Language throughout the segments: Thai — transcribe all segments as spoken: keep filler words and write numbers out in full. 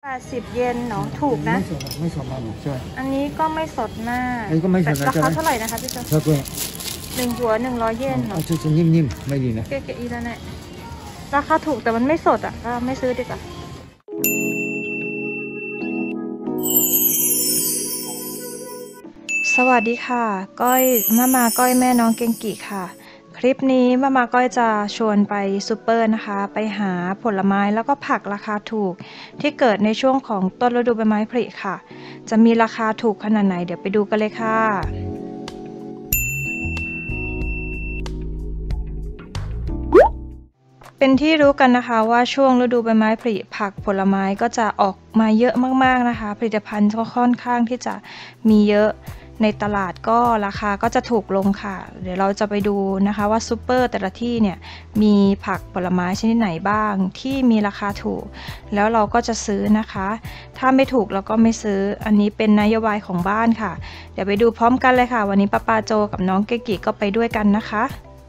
แปดสิบเยนเนาะถูกนะไม่สดมากใช่อันนี้ก็ไม่สดมากอันนี้ก็ไม่สดนะราคาเท่าไหร่นะคะพี่เจ้าหนึ่งหัวหนึ่งร้อยเยนเนาะจะนิ่มๆไม่ดีนะเก๋ๆอีแล้วเนี่ยราคาถูกแต่มันไม่สดอ่ะก็ไม่ซื้อดีกว่าสวัสดีค่ะก้อยมามาก้อยแม่น้องเกงกิค่ะคลิปนี้มามาก้อยจะชวนไปซูเปอร์นะคะไปหาผลไม้แล้วก็ผักราคาถูกที่เกิดในช่วงของต้นฤดูใบไม้ผลิค่ะจะมีราคาถูกขนาดไหนเดี๋ยวไปดูกันเลยค่ะเป็นที่รู้กันนะคะว่าช่วงฤดูใบไม้ผลิผักผลไม้ก็จะออกมาเยอะมากๆนะคะผลิตภัณฑ์ก็ค่อนข้างที่จะมีเยอะในตลาดก็ราคาก็จะถูกลงค่ะเดี๋ยวเราจะไปดูนะคะว่าซูเปอร์แต่ละที่เนี่ยมีผักผลไม้ชนิดไหนบ้างที่มีราคาถูกแล้วเราก็จะซื้อนะคะถ้าไม่ถูกเราก็ไม่ซื้ออันนี้เป็นนโยบายของบ้านค่ะเดี๋ยวไปดูพร้อมกันเลยค่ะวันนี้ป้าปาโจกับน้องเกกิก็ไปด้วยกันนะคะ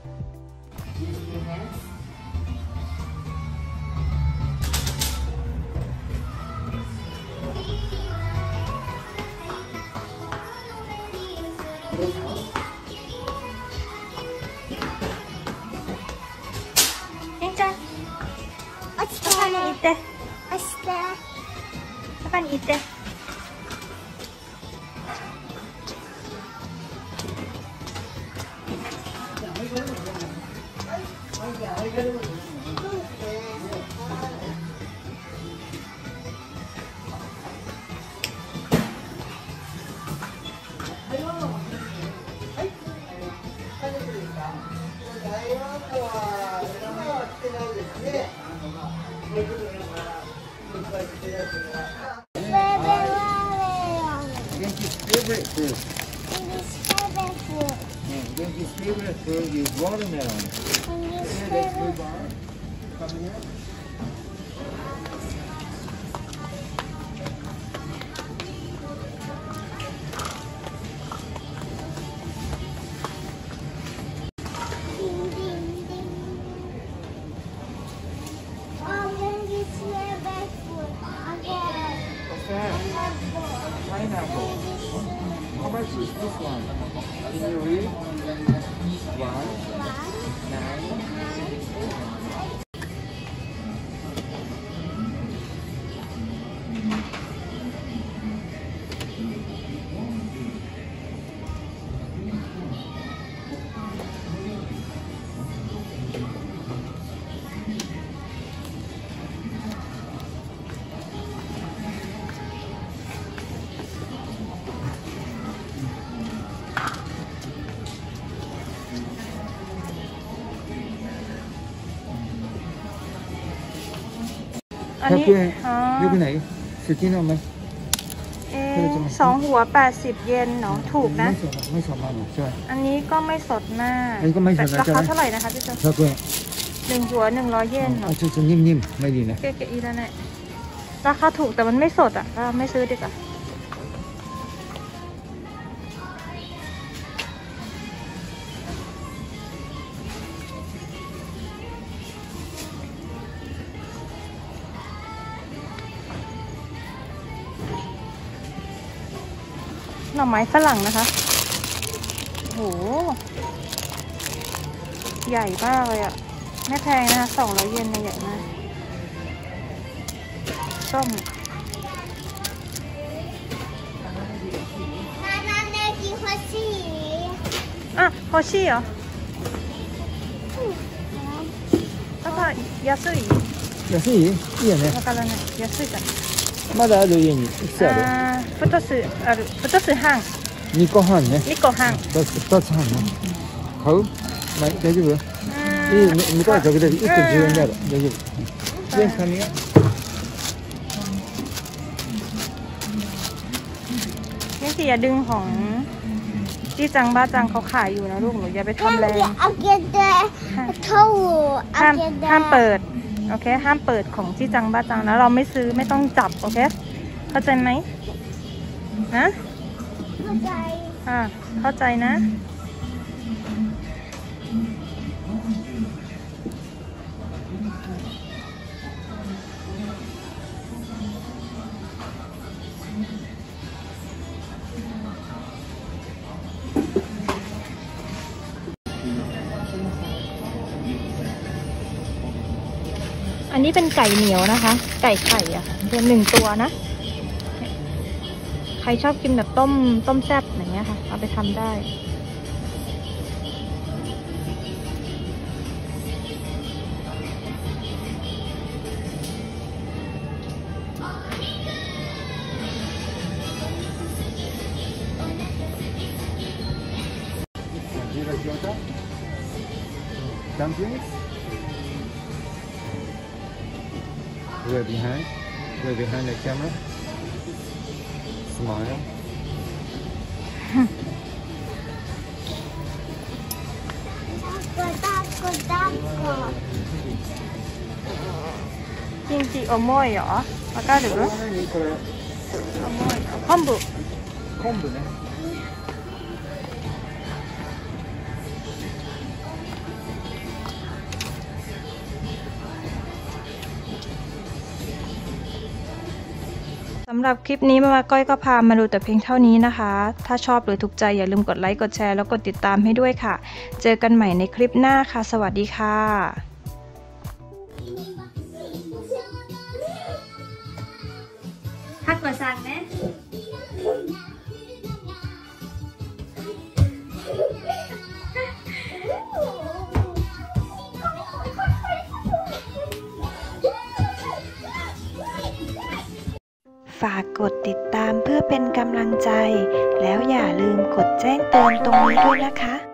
パパに行って明日パパに行って Favorite fruit. Genki's favorite fruit is watermelon. Okay, let's move on. Come here. Pineapple. How much is this one? Can you read? One, nine. อันนี้อยู่ที่ไหนสุดที่นั่นไหมสองหัวแปดสิบเยนเนาะถูกนะไม่สดไม่สดมากใช่อันนี้ก็ไม่สดมากอันนี้ก็ไม่สดนะราคาเท่าไหร่นะคะพี่เจ้าหนึ่งหัวหนึ่งร้อยเยนเนาะจะนิ่มๆไม่ดีนะเก๋ๆอีแล้วเนี่ยราคาถูกแต่มันไม่สดอ่ะก็ไม่ซื้อดีกว่าหน่อไม้ฝรั่งนะคะโหใหญ่มากเลยอ่ะไม่แพงนะคะสองร้อยเยนใหญ่มากส้มอ่ะโฮชิเหรอパパ安い安いいいよねわからない安いじゃんまだある家にいくつあるあふたつあるふたつ半にこはんねにこはんふたつはんね買うま大丈夫いい向こうは時々いっこじゅうえんである大丈夫で紙がนี่สิอย่าดึงของที่จังบ้าจังเขาขายอยู่นะลูกหนูอย่าไปทำแรงห้ามห้ามเปิดโอเคห้ามเปิดของที่จังบ้าจังนะเราไม่ซื้อไม่ต้องจับโอเคเข้าใจไหมนะเข้าใจอ่าเข้าใจนะ นนี้เป็นไก่เหนียวนะคะ ไก่ไข่อะเป็นหนึ่งตัวนะใครชอบกินแบบต้มต้มแซ่บอย่างเงี้ยค่ะเอาไปทำได้ Dumplings. Way behind. Way behind the camera. Smile. กิมจิโอโมยเหรอわかるこれ昆布昆布ね。 สำหรับคลิปนี้มาก้อยก็พามาดูแต่เพียงเท่านี้นะคะ ถ้าชอบหรือถูกใจอย่าลืมกดไลค์กดแชร์แล้วกดติดตามให้ด้วยค่ะ เจอกันใหม่ในคลิปหน้าค่ะ สวัสดีค่ะฮักกว่าซังนะฝากกดติดตามเพื่อเป็นกำลังใจแล้วอย่าลืมกดแจ้งเตือนตรงนี้ด้วยนะคะ